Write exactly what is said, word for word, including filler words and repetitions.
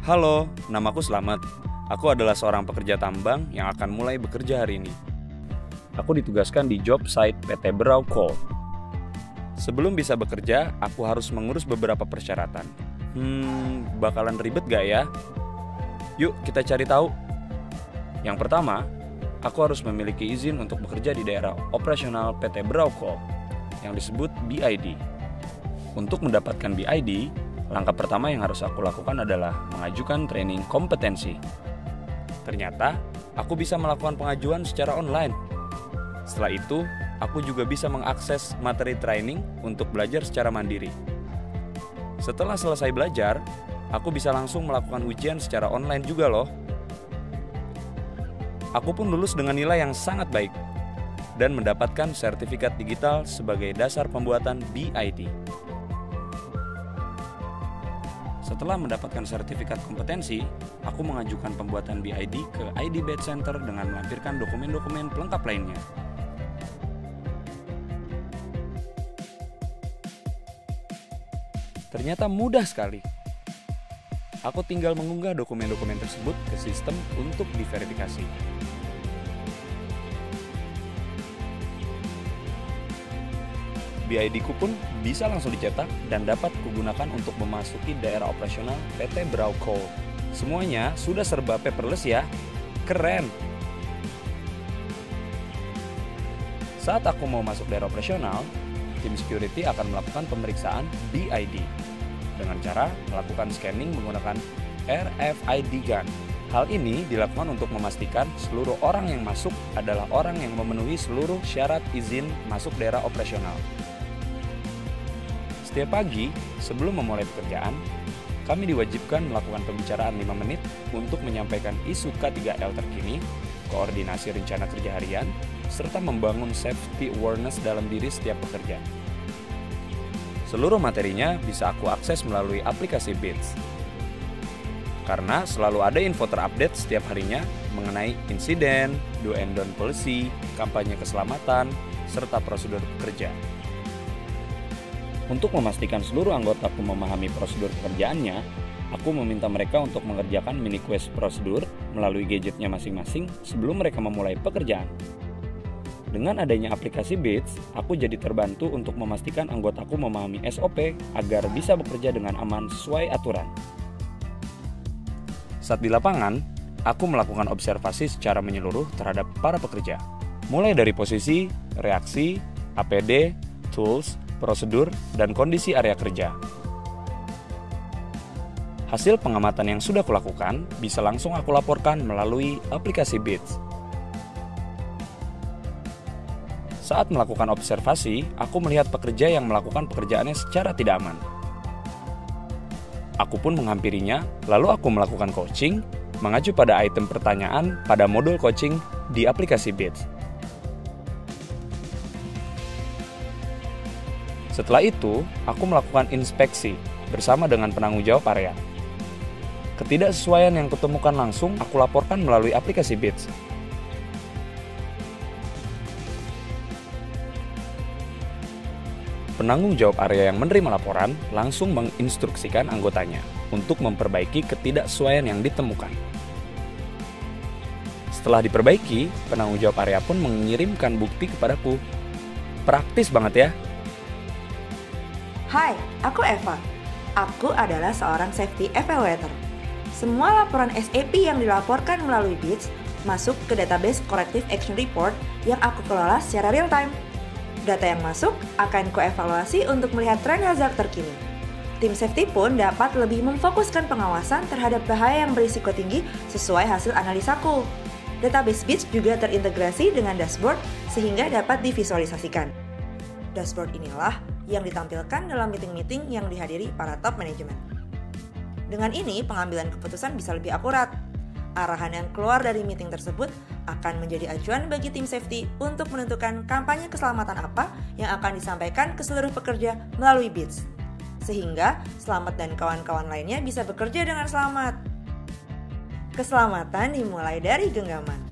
Halo, namaku Slamet. Aku adalah seorang pekerja tambang yang akan mulai bekerja hari ini. Aku ditugaskan di job site P T Berau Coal. Sebelum bisa bekerja, aku harus mengurus beberapa persyaratan. Hmm, bakalan ribet gak ya? Yuk kita cari tahu. Yang pertama, aku harus memiliki izin untuk bekerja di daerah operasional P T Berau Coal yang disebut B I D. Untuk mendapatkan B I D, langkah pertama yang harus aku lakukan adalah mengajukan training kompetensi. Ternyata, aku bisa melakukan pengajuan secara online. Setelah itu, aku juga bisa mengakses materi training untuk belajar secara mandiri. Setelah selesai belajar, aku bisa langsung melakukan ujian secara online juga loh. Aku pun lulus dengan nilai yang sangat baik dan mendapatkan sertifikat digital sebagai dasar pembuatan B I D. Setelah mendapatkan sertifikat kompetensi, aku mengajukan pembuatan B I D ke I D Badge Center dengan melampirkan dokumen-dokumen pelengkap lainnya. Ternyata mudah sekali. Aku tinggal mengunggah dokumen-dokumen tersebut ke sistem untuk diverifikasi. B I D ku pun bisa langsung dicetak dan dapat kugunakan untuk memasuki daerah operasional P T Berau Coal. Semuanya sudah serba paperless ya, keren! Saat aku mau masuk daerah operasional, tim security akan melakukan pemeriksaan B I D dengan cara melakukan scanning menggunakan R F I D gun. Hal ini dilakukan untuk memastikan seluruh orang yang masuk adalah orang yang memenuhi seluruh syarat izin masuk daerah operasional. Setiap pagi, sebelum memulai pekerjaan, kami diwajibkan melakukan pembicaraan lima menit untuk menyampaikan isu K tiga L terkini, koordinasi rencana kerja harian, serta membangun safety awareness dalam diri setiap pekerja. Seluruh materinya bisa aku akses melalui aplikasi Beats. Karena selalu ada info terupdate setiap harinya mengenai insiden, do and don't policy, kampanye keselamatan, serta prosedur kerja. Untuk memastikan seluruh anggotaku memahami prosedur pekerjaannya, aku meminta mereka untuk mengerjakan mini quest prosedur melalui gadgetnya masing-masing sebelum mereka memulai pekerjaan. Dengan adanya aplikasi Beats, aku jadi terbantu untuk memastikan anggotaku memahami S O P agar bisa bekerja dengan aman sesuai aturan. Saat di lapangan, aku melakukan observasi secara menyeluruh terhadap para pekerja, mulai dari posisi, reaksi, A P D, tools, prosedur, dan kondisi area kerja. Hasil pengamatan yang sudah kulakukan bisa langsung aku laporkan melalui aplikasi Beats. Saat melakukan observasi, aku melihat pekerja yang melakukan pekerjaannya secara tidak aman. Aku pun menghampirinya, lalu aku melakukan coaching, mengacu pada item pertanyaan pada modul coaching di aplikasi Beats. Setelah itu, aku melakukan inspeksi bersama dengan penanggung jawab area. Ketidaksesuaian yang kutemukan langsung aku laporkan melalui aplikasi Beats. Penanggung jawab area yang menerima laporan langsung menginstruksikan anggotanya untuk memperbaiki ketidaksesuaian yang ditemukan. Setelah diperbaiki, penanggung jawab area pun mengirimkan bukti kepadaku. Praktis banget ya. Hai, aku Eva. Aku adalah seorang safety evaluator. Semua laporan S A P yang dilaporkan melalui Beats masuk ke database Corrective Action Report yang aku kelola secara real time. Data yang masuk akan kuevaluasi untuk melihat tren hazard terkini. Tim safety pun dapat lebih memfokuskan pengawasan terhadap bahaya yang berisiko tinggi sesuai hasil analisaku. Database Beats juga terintegrasi dengan dashboard sehingga dapat divisualisasikan. Dashboard inilah yang ditampilkan dalam meeting-meeting yang dihadiri para top manajemen. Dengan ini, pengambilan keputusan bisa lebih akurat. Arahan yang keluar dari meeting tersebut akan menjadi acuan bagi tim safety untuk menentukan kampanye keselamatan apa yang akan disampaikan ke seluruh pekerja melalui Beats. Sehingga Slamet dan kawan-kawan lainnya bisa bekerja dengan selamat. Keselamatan dimulai dari genggaman.